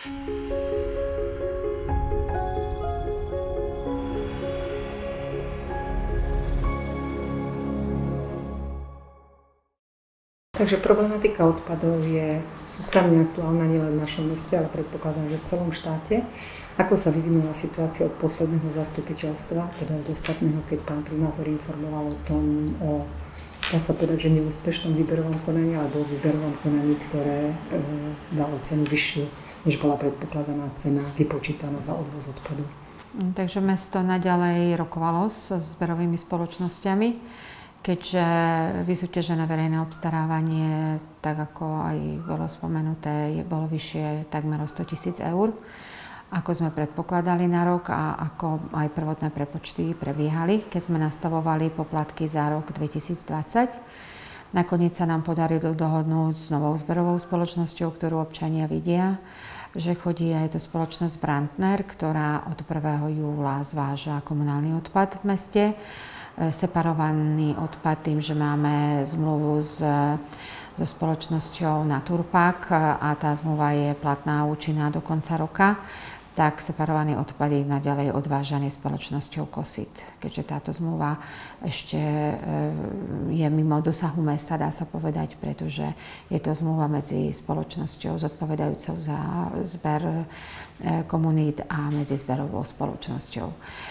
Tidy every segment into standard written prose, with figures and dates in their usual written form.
Takže problematika odpadov je sústavne aktuálna nielen v našom meste, ale predpokladám, že v celom štáte. Ako sa vyvinula situácia od posledného zastupiteľstva, teda od ostatného, keď pán primátor informoval o tom, dá sa povedať, že neúspešnom výberovom konaní, alebo výberovom konaní, ktoré dalo cenu vyššiu, než bola predpokladaná cena vypočítaná za odvoz odpadu. Takže mesto naďalej rokovalo s zberovými spoločnosťami, keďže vysúťažené verejné obstarávanie, tak ako aj bolo spomenuté, bolo vyššie takmer o 100 000 eur, ako sme predpokladali na rok a ako aj prvotné prepočty prebiehali, keď sme nastavovali poplatky za rok 2020. Nakoniec sa nám podarilo dohodnúť s novou zberovou spoločnosťou, ktorú občania vidia, že chodí aj to spoločnosť Brandner, ktorá od 1. júla zváža komunálny odpad v meste. Separovaný odpad tým, že máme zmluvu so spoločnosťou Naturpak a tá zmluva je platná a účinná do konca roka, tak separovaný odpad je naďalej odvážaný spoločnosťou Kosit. Keďže táto zmluva ešte je mimo dosahu mesta, dá sa povedať, pretože je to zmluva medzi spoločnosťou zodpovedajúcou za zber komunít a medzi zberovou spoločnosťou.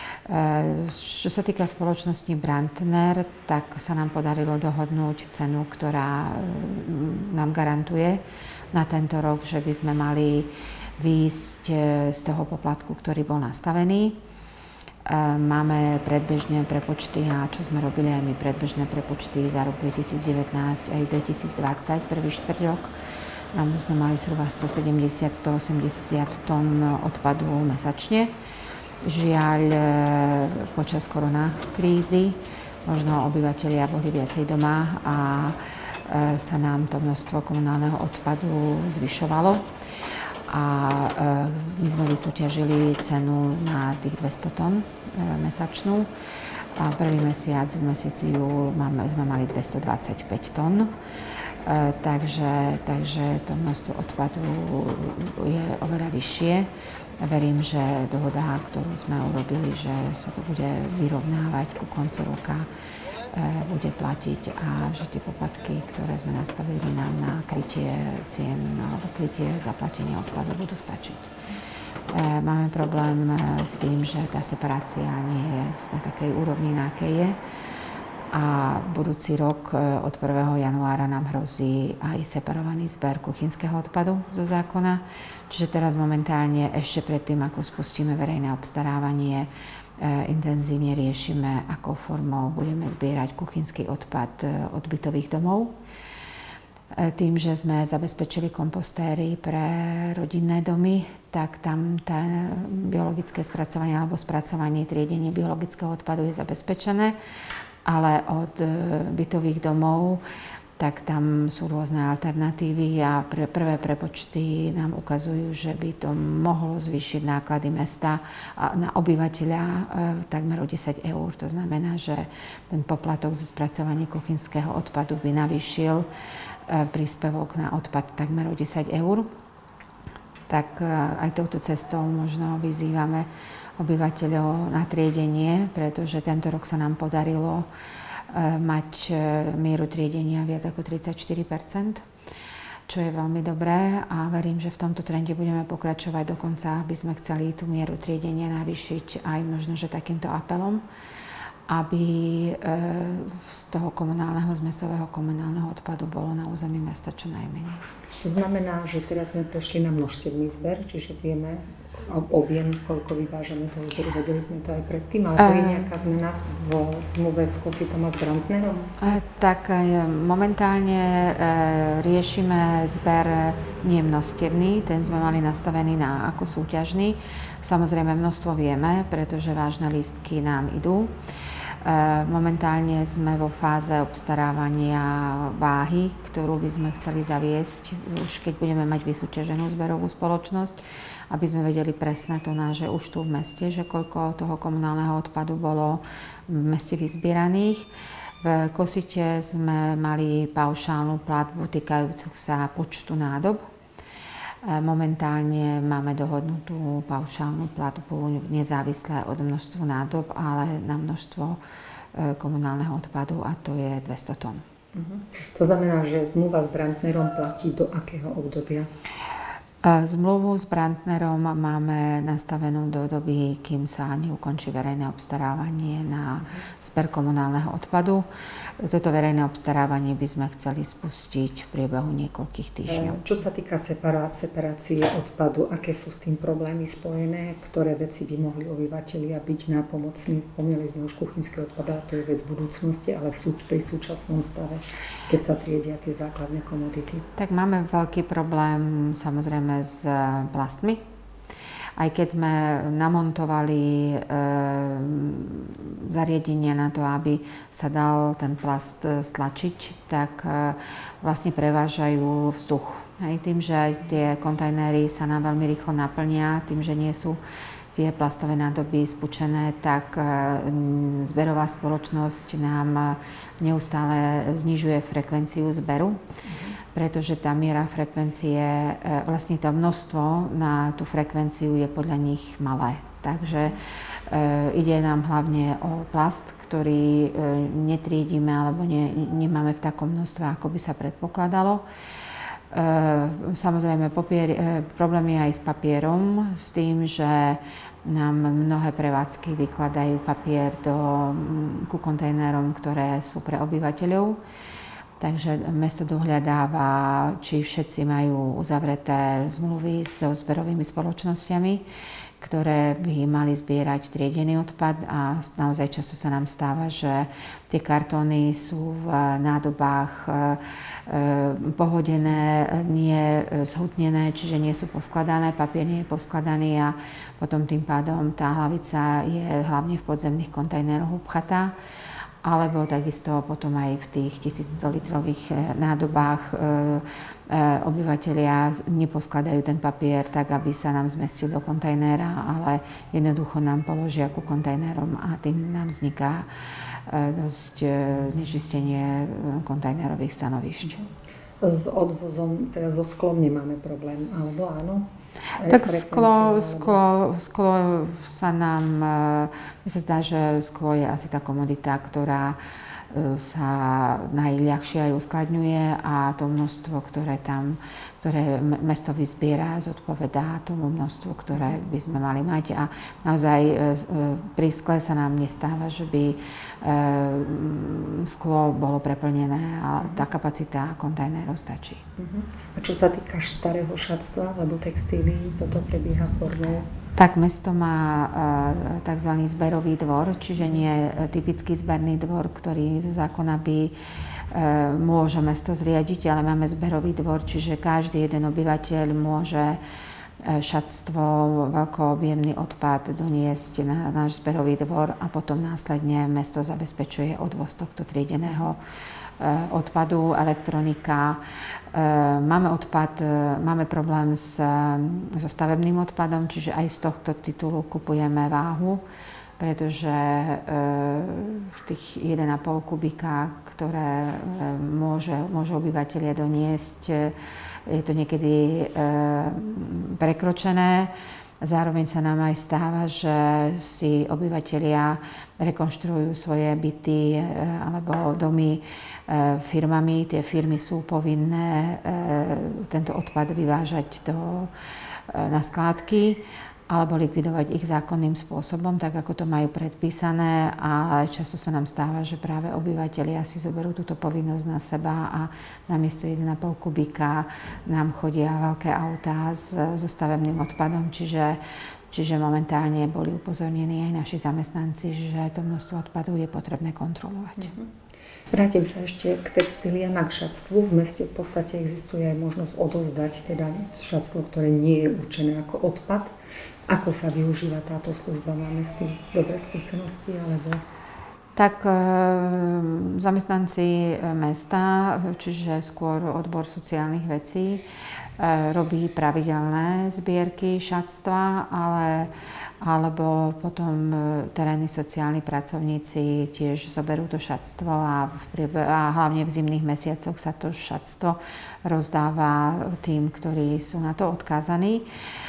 Čo sa týka spoločnosti Brandner, tak sa nám podarilo dohodnúť cenu, ktorá nám garantuje na tento rok, že by sme mali výjsť z toho poplatku, ktorý bol nastavený. Máme predbežné prepočty a čo sme robili aj my predbežné prepočty za rok 2019 aj 2020, prvý štvrťrok. Tam sme mali zhruba 170-180 tón odpadu mesačne. Žiaľ, počas koronakrízy možno obyvatelia boli viacej doma a sa nám to množstvo komunálneho odpadu zvyšovalo. A my sme vysúťažili cenu na tých 200 tón mesačnú. A prvý mesiac, v mesiaci júl, sme mali 225 tón. Takže to množstvo odpadu je oveľa vyššie. Verím, že dohoda, ktorú sme urobili, že sa to bude vyrovnávať ku koncu roka, bude platiť a že tie poplatky, ktoré sme nastavili nám na krytie cien alebo krytie zaplatenia odpadu, budú stačiť. Máme problém s tým, že tá separácia nie je na takej úrovni, na akej je. A budúci rok od 1. januára nám hrozí aj separovaný zber kuchynského odpadu zo zákona. Čiže teraz momentálne ešte predtým, ako spustíme verejné obstarávanie, intenzívne riešime, akou formou budeme zbierať kuchynský odpad od bytových domov. Tým, že sme zabezpečili kompostéry pre rodinné domy, tak tam tá biologické spracovanie alebo spracovanie, triedenie biologického odpadu je zabezpečené. Ale od bytových domov, tak tam sú rôzne alternatívy a prvé prepočty nám ukazujú, že by to mohlo zvýšiť náklady mesta na obyvateľa takmer o 10 eur. To znamená, že ten poplatok za spracovanie kuchynského odpadu by navýšil príspevok na odpad takmer o 10 eur. Tak aj touto cestou možno vyzývame obyvateľov na triedenie, pretože tento rok sa nám podarilo mať mieru triedenia viac ako 34%, čo je veľmi dobré a verím, že v tomto trende budeme pokračovať dokonca, aby sme chceli tú mieru triedenia navýšiť aj možno, že takýmto apelom, aby z toho zmesového komunálneho odpadu bolo na území mesta čo najmenej. To znamená, že teraz sme prešli na množstevný zber, čiže vieme objem, koľko vyvážame toho zberu. Vedeli sme to aj predtým, alebo je nejaká zmena vo zmluve s Kositom a s Brandnerom? Tak momentálne riešime zber nie množstevný, ten sme mali nastavený ako súťažný. Samozrejme množstvo vieme, pretože vážne lístky nám idú. Momentálne sme vo fáze obstarávania váhy, ktorú by sme chceli zaviesť, už keď budeme mať vysúťaženú zberovú spoločnosť, aby sme vedeli presné tonáže už tu v meste, že koľko toho komunálneho odpadu bolo v meste vyzbieraných. V Kosite sme mali paušálnu platbu týkajúcu sa počtu nádob. Momentálne máme dohodnutú paušálnu platbu nezávisle od množstva nádob, ale na množstvo komunálneho odpadu, a to je 200 tón. To znamená, že zmluva s Brandnerom platí do akého obdobia? Zmluvu s Brandnerom máme nastavenú do doby, kým sa neukončí verejné obstarávanie na zber komunálneho odpadu. Toto verejné obstarávanie by sme chceli spustiť v priebehu niekoľkých týždňov. Čo sa týka separácie odpadu, aké sú s tým problémy spojené? Ktoré veci by mohli obyvatelia byť nápomocní? Spomínali sme už kuchynský odpad, a to je vec budúcnosti, ale pri súčasnom stave, keď sa triedia tie základné komodity. Tak máme veľký problém samozrejme s plastmi. Aj keď sme namontovali zariadenia na to, aby sa dal ten plast stlačiť, tak vlastne prevážajú vzduch. Aj tým, že tie kontajnery sa nám veľmi rýchlo naplnia, tým, že nie sú tie plastové nádoby spučené, tak zberová spoločnosť nám neustále znižuje frekvenciu zberu, pretože tá miera frekvencie, vlastne to množstvo na tú frekvenciu je podľa nich malé. Takže ide nám hlavne o plast, ktorý netriedíme alebo nemáme v takom množstve, ako by sa predpokladalo. Samozrejme, problém je aj s papierom, s tým, že nám mnohé prevádzky vykladajú papier ku kontajnerom, ktoré sú pre obyvateľov. Takže mesto dohľadáva, či všetci majú uzavreté zmluvy so zberovými spoločnosťami, ktoré by mali zbierať triedený odpad, a naozaj často sa nám stáva, že tie kartóny sú v nádobách pohodené, nie zhutnené, čiže nie sú poskladané, papier nie je poskladaný a potom tým pádom tá hlavica je hlavne v podzemných kontajneroch upchatá. Alebo takisto potom aj v tých 1100 litrových nádobách obyvatelia neposkladajú ten papier tak, aby sa nám zmestil do kontajnera, ale jednoducho nám položia ku kontajnerom a tým nám vzniká dosť znečistenie kontajnerových stanovišť. S odvozom, teda so sklom nemáme problém, alebo áno? Tak sklo sa nám, mi sa zdá, že sklo je asi tá komodita, ktorá sa najľahšie aj uskladňuje, a to množstvo, ktoré mesto vyzbiera, zodpovedá tomu množstvu, ktoré by sme mali mať. A naozaj pri skle sa nám nestáva, že by sklo bolo preplnené, ale tá kapacita kontajnerov stačí. A čo sa týka starého šatstva alebo textílií, toto prebieha formou? Tak mesto má tzv. Zberový dvor, čiže nie typický zberný dvor, ktorý zo zákona by môže mesto zriadiť, ale máme zberový dvor, čiže každý jeden obyvateľ môže šatstvo, veľkoobjemný odpad doniesť na náš zberový dvor a potom následne mesto zabezpečuje odvoz tohto triedeného odpadu, elektronika. Máme problém so stavebným odpadom, čiže aj z tohto titulu kupujeme váhu, pretože v tých 1,5 kubíka, ktoré môžu obyvatelia doniesť, je to niekedy prekročené. Zároveň sa nám aj stáva, že si obyvatelia rekonštruujú svoje byty alebo domy firmami. Tie firmy sú povinné tento odpad vyvážať na skládky alebo likvidovať ich zákonným spôsobom, tak ako to majú predpísané, a často sa nám stáva, že práve obyvatelia si zoberú túto povinnosť na seba a namiesto 1,5 kubíka nám chodia veľké autá so stavebným odpadom, čiže momentálne boli upozornení aj naši zamestnanci, že to množstvo odpadu je potrebné kontrolovať. Vrátim sa ešte k textíliám a k šatstvu. V meste v podstate existuje aj možnosť odozdať teda šatstvo, ktoré nie je určené ako odpad. Ako sa využíva táto služba? Máme s tým dobré skúsenosti, alebo? Tak zamestnanci mesta, čiže skôr odbor sociálnych vecí, robí pravidelné zbierky šatstva, alebo potom terénni sociálni pracovníci tiež zoberú to šatstvo a hlavne v zimných mesiacoch sa to šatstvo rozdáva tým, ktorí sú na to odkázaní.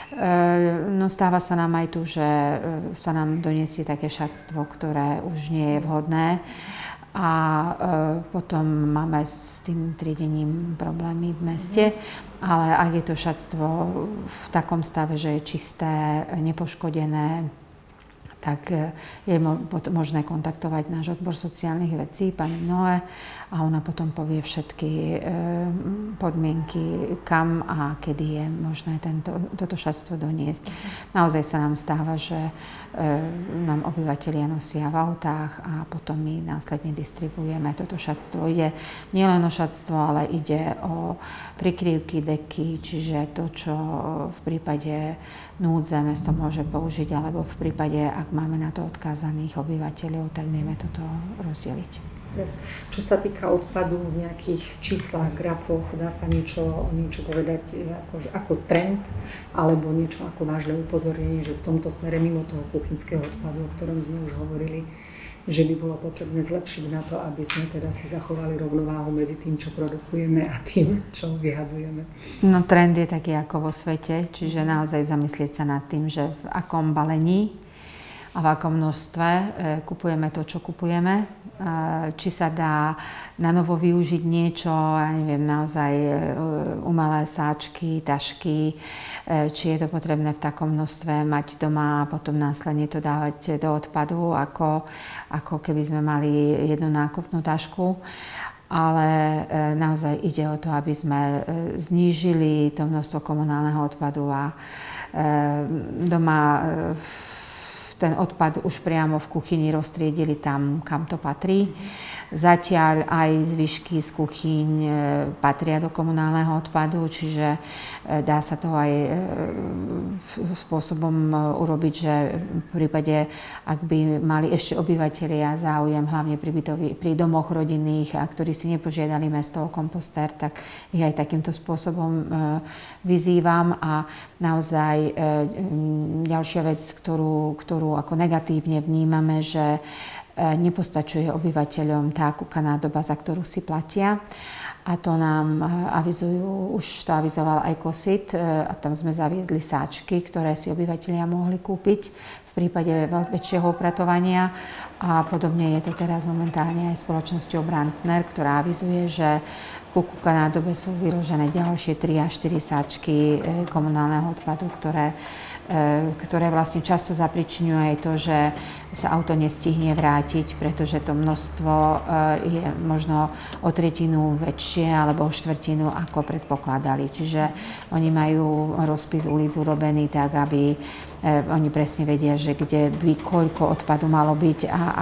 No stáva sa nám aj tu, že sa nám doniesie také šatstvo, ktoré už nie je vhodné a potom máme s tým triedením problémy v meste. Ale ak je to šatstvo v takom stave, že je čisté, nepoškodené, tak je možné kontaktovať náš odbor sociálnych vecí, pani Noe, a ona potom povie všetky podmienky, kam a kedy je možné toto šatstvo doniesť. Naozaj sa nám stáva, že nám obyvatelia nosia v autách a potom my následne distribuujeme toto šatstvo. Ide nielen o šatstvo, ale ide o prikryvky, deky, čiže to, čo v prípade núdze mesto môže použiť, alebo v prípade, ak máme na to odkázaných obyvateľov, tak vieme toto rozdeliť. Čo sa týka odpadu v nejakých číslach, grafoch, dá sa niečo povedať ako trend, alebo niečo ako vážne upozornenie, že v tomto smere mimo toho kuchynského odpadu, o ktorom sme už hovorili, že by bolo potrebné zlepšiť na to, aby sme teda si zachovali rovnováhu medzi tým, čo produkujeme a tým, čo vyhadzujeme. No trend je taký ako vo svete, čiže naozaj zamyslieť sa nad tým, že v akom balení a v akom množstve kupujeme to, čo kupujeme. Či sa dá na novo využiť niečo, ja neviem, naozaj umelé sáčky, tašky, či je to potrebné v takom množstve mať doma a potom následne to dávať do odpadu, ako keby sme mali jednu nákupnú tašku. Ale naozaj ide o to, aby sme znížili to množstvo komunálneho odpadu a doma ten odpad už priamo v kuchyni roztriedili tam, kam to patrí. Zatiaľ aj zvyšky z kuchyň patria do komunálneho odpadu, čiže dá sa to aj spôsobom urobiť, že v prípade, ak by mali ešte obyvatelia záujem, hlavne pri domoch rodinných, a ktorí si nepožiadali mesto o kompostér, tak ich aj takýmto spôsobom vyzývam. A naozaj ďalšia vec, ktorú ako negatívne vnímame, že nepostačuje obyvateľom tá kúkaná doba, za ktorú si platia. A to nám avizujú, už to avizoval aj KOSIT, a tam sme zaviedli sáčky, ktoré si obyvatelia mohli kúpiť v prípade väčšieho upratovania. A podobne je to teraz momentálne aj spoločnosťou Brandner, ktorá avizuje, že ku kúkaná dobe sú vyložené ďalšie 3 až 4 sáčky komunálneho odpadu, ktoré vlastne často zapričiňujú aj to, že sa auto nestihne vrátiť, pretože to množstvo je možno o tretinu väčšie alebo o štvrtinu, ako predpokladali. Čiže oni majú rozpis ulic urobený tak, aby oni presne vedia, že kde by koľko odpadu malo byť a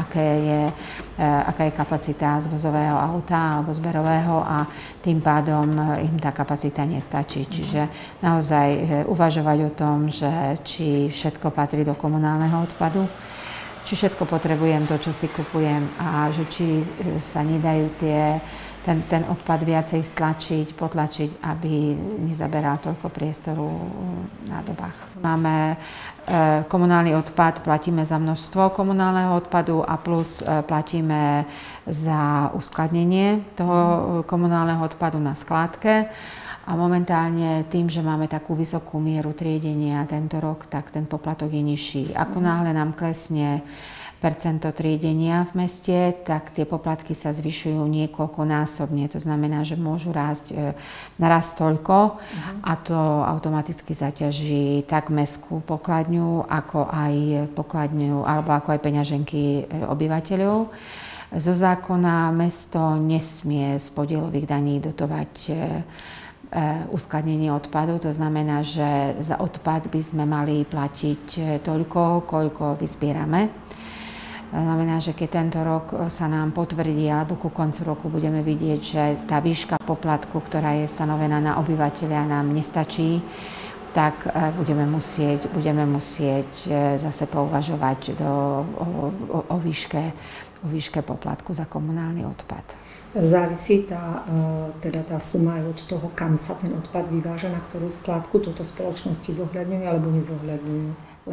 aká je kapacita zvozového auta alebo zberového, a tým pádom im tá kapacita nestačí. Čiže naozaj uvažovať o tom, že či všetko patrí do komunálneho odpadu, či všetko potrebujem to, čo si kupujem, a že či sa nedajú ten odpad viacej potlačiť, aby nezaberal toľko priestoru na dobách. Máme komunálny odpad, platíme za množstvo komunálneho odpadu a plus platíme za uskladnenie toho komunálneho odpadu na skládke. A momentálne tým, že máme takú vysokú mieru triedenia tento rok, tak ten poplatok je nižší. Ako náhle nám klesne percento triedenia v meste, tak tie poplatky sa zvyšujú niekoľkonásobne. To znamená, že môžu narásť toľko, a to automaticky zaťaží tak mestskú pokladňu, ako aj pokladňu, alebo ako aj peňaženky obyvateľov. Zo zákona mesto nesmie z podielových daní dotovať uskladnenie odpadu. To znamená, že za odpad by sme mali platiť toľko, koľko vyzbierame. To znamená, že keď tento rok sa nám potvrdí, alebo ku koncu roku budeme vidieť, že tá výška poplatku, ktorá je stanovená na obyvateľa, nám nestačí, tak budeme musieť zase pouvažovať o výške poplatku za komunálny odpad. Závisí teda tá suma aj od toho, kam sa ten odpad vyváža, na ktorú skládku toto spoločnosti zohľadňujú alebo nezohľadňujú?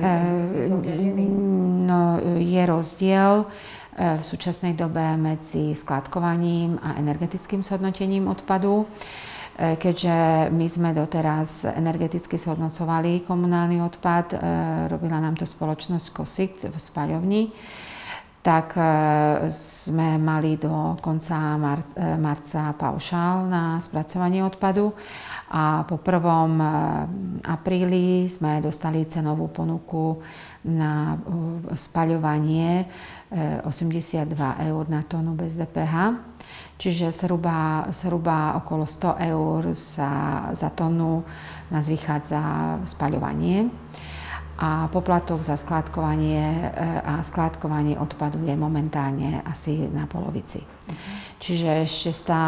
No, je rozdiel v súčasnej dobe medzi skládkovaním a energetickým zhodnotením odpadu. Keďže my sme doteraz energeticky zhodnocovali komunálny odpad, robila nám to spoločnosť KOSIT v spaľovni, tak sme mali do konca marca paušál na spracovanie odpadu a po 1. apríli sme dostali cenovú ponuku na spaľovanie 82 eur na tónu bez DPH. Čiže zhruba okolo 100 eur za tónu nás vychádza spaľovanie. A poplatok za skládkovanie a skládkovanie odpadu je momentálne asi na polovici. Čiže ešte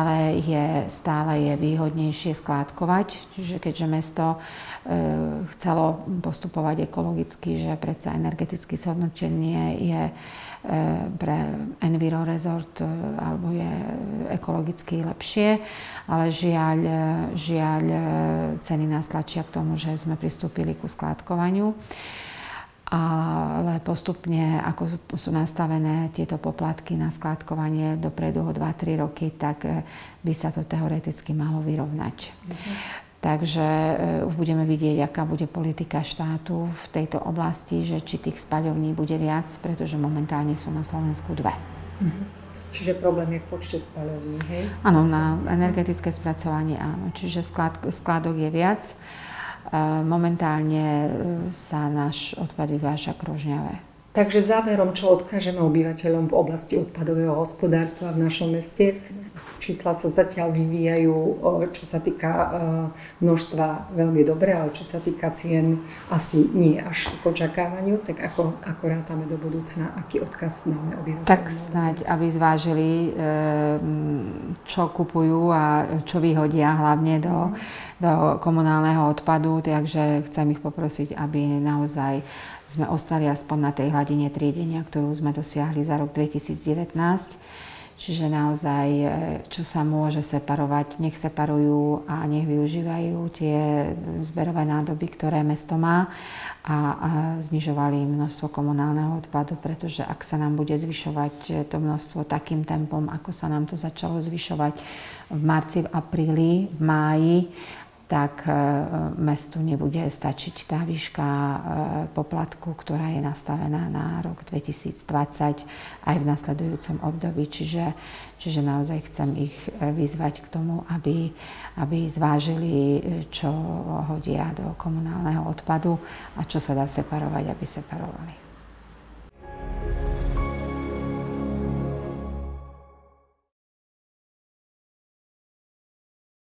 stále je výhodnejšie skládkovať. Čiže keďže mesto chcelo postupovať ekologicky, že predsa energetické zhodnotenie je pre Enviro Resort alebo je ekologicky lepšie, ale žiaľ ceny nás tlačia k tomu, že sme pristúpili ku skládkovaniu. Ale postupne, ako sú nastavené tieto poplatky na skládkovanie dopredu o 2-3 roky, tak by sa to teoreticky malo vyrovnať. Takže budeme vidieť, aká bude politika štátu v tejto oblasti, že či tých spaľovní bude viac, pretože momentálne sú na Slovensku 2. Čiže problém je v počte spaľovní, hej? Áno, na energetické spracovanie áno. Čiže skládok je viac. Momentálne sa náš odpad vyváža k Rožňave. Takže záverom, čo odkážeme obyvateľom v oblasti odpadového hospodárstva v našom meste? Čísla sa zatiaľ vyvíjajú, čo sa týka množstva, veľmi dobre, ale čo sa týka cien, asi nie až k očakávaniu. Tak ako rátame do budúcna, aký odkaz máme obyvateľom? Tak snáď, aby zvážili, čo kupujú a čo vyhodia hlavne do komunálneho odpadu. Takže chcem ich poprosiť, aby naozaj sme ostali aspoň na tej hladine triedenia, ktorú sme dosiahli za rok 2019. Čiže naozaj, čo sa môže separovať, nech separujú a nech využívajú tie zberové nádoby, ktoré mesto má a znižovali množstvo komunálneho odpadu, pretože ak sa nám bude zvyšovať to množstvo takým tempom, ako sa nám to začalo zvyšovať v marci, v apríli, v máji, tak mestu nebude stačiť tá výška poplatku, ktorá je nastavená na rok 2020 aj v nasledujúcom období. Čiže naozaj chcem ich vyzvať k tomu, aby zvážili, čo hodia do komunálneho odpadu a čo sa dá separovať, aby separovali.